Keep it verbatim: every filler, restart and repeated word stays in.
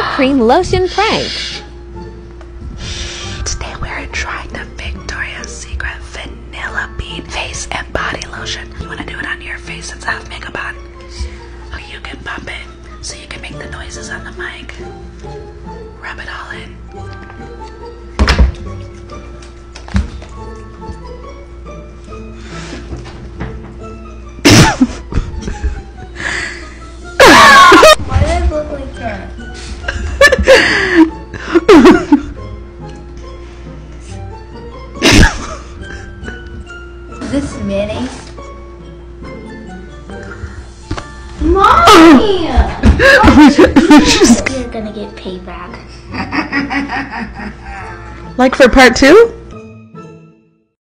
cream lotion prank. Today we're trying the Victoria's Secret Vanilla Bean Face and Body Lotion. You want to do it on your face since I have makeup on? Oh, you can pump it so you can make the noises on the mic. Rub it all in. Why do I look like that? Is this mayonnaise? Mommy! You're gonna get payback. Like for part two?